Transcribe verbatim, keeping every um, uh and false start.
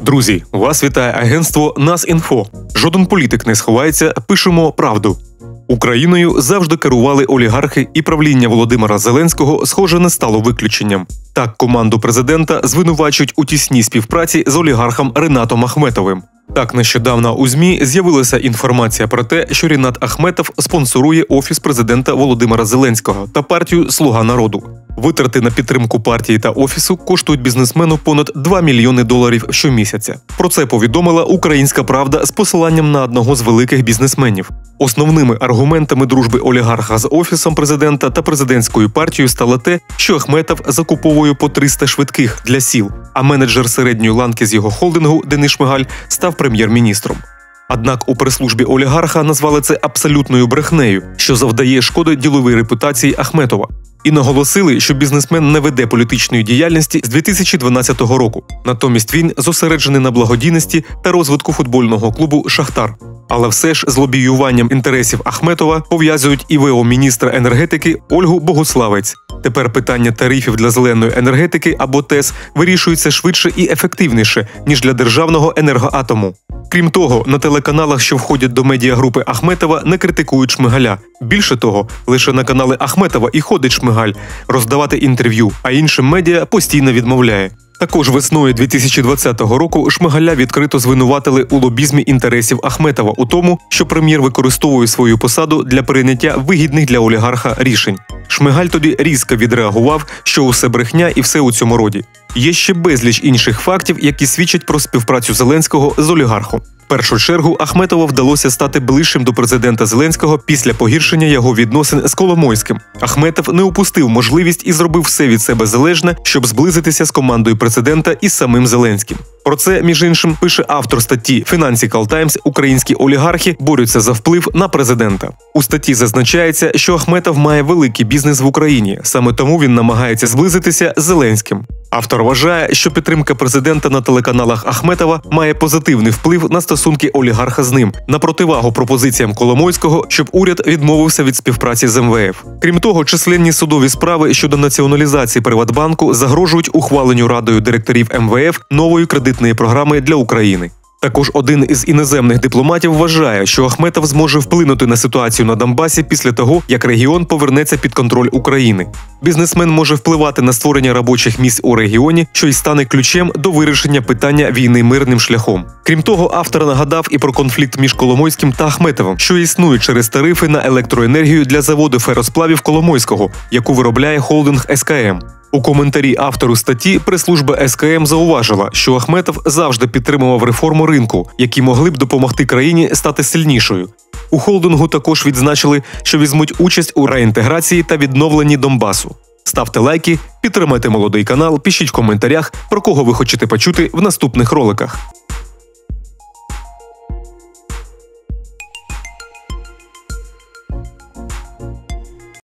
Друзі, вас вітає агентство Націнфо. Жоден політик не сховається, пишемо правду. Україною завжди керували олігархи, і правління Володимира Зеленського, схоже, не стало виключенням. Так, команду президента звинувачують у тісній співпраці з олігархом Рінатом Ахметовим. Так, нещодавно у ЗМІ з'явилася інформація про те, що Рінат Ахметов спонсорує Офіс президента Володимира Зеленського та партію «Слуга народу». Витрати на підтримку партії та Офісу коштують бізнесмену понад два мільйони доларів щомісяця. Про це повідомила «Українська правда» з посиланням на одного з великих бізнесменів. Основними аргументами дружби олігарха з Офісом президента та президентською партією стало те, що Ахметов закуповує по триста швидких для сіл, а менеджер середньої ланки з його холдингу Денис Шмигаль став прем'єр-міністром. Однак у прес-службі олігарха назвали це абсолютною брехнею, що завдає шкоди діловій репутації Ахметова. І наголосили, що бізнесмен не веде політичної діяльності з дві тисячі дванадцятого року. Натомість він зосереджений на благодійності та розвитку футбольного клубу «Шахтар». Але все ж з лобіюванням інтересів Ахметова пов'язують і в.о.міністра енергетики Ольгу Богуславець. Тепер питання тарифів для зеленої енергетики або ТЕС вирішується швидше і ефективніше, ніж для державного енергоатому. Крім того, на телеканалах, що входять до медіагрупи Ахметова, не критикують Шмигаля. Більше того, лише на канали Ахметова і ходить Шмигаль роздавати інтерв'ю, а іншим медіа постійно відмовляє. Також весною дві тисячі двадцятого року Шмигаля відкрито звинуватили у лобізмі інтересів Ахметова у тому, що прем'єр використовує свою посаду для прийняття вигідних для олігарха рішень. Шмигаль тоді різко відреагував, що усе брехня і все у цьому роді. Є ще безліч інших фактів, які свідчать про співпрацю Зеленського з олігархом. В першу чергу Ахметову вдалося стати ближчим до президента Зеленського після погіршення його відносин з Коломойським. Ахметов не упустив можливість і зробив все від себе залежне, щоб зблизитися з командою президента і з самим Зеленським. Про це, між іншим, пише автор статті Financial Times «Українські олігархи борються за вплив на президента». У статті зазначається, що Ахметов має великий бізнес в Україні, саме тому він намагається зблизитися з Зеленським. Автор вважає, що підтримка президента на телеканалах Ахметова має позитивний вплив на стосунки олігарха з ним, на противагу пропозиціям Коломойського, щоб уряд відмовився від співпраці з ем ве еф. Крім того, численні судові справи щодо націоналізації Приватбанку загрожують ухваленню Радою директорів ем ве еф нової кредитної програми для України. Також один із іноземних дипломатів вважає, що Ахметов зможе вплинути на ситуацію на Донбасі після того, як регіон повернеться під контроль України. Бізнесмен може впливати на створення робочих місць у регіоні, що й стане ключем до вирішення питання війни мирним шляхом. Крім того, автор нагадав і про конфлікт між Коломойським та Ахметовим, що існує через тарифи на електроенергію для заводу феросплавів Коломойського, яку виробляє холдинг ес ка ем. У коментарі автору статті прес-служба ес ка ем зауважила, що Ахметов завжди підтримував реформу ринку, які могли б допомогти країні стати сильнішою. У холдингу також відзначили, що візьмуть участь у реінтеграції та відновленні Донбасу. Ставте лайки, підтримайте молодий канал, пишіть в коментарях, про кого ви хочете почути в наступних роликах.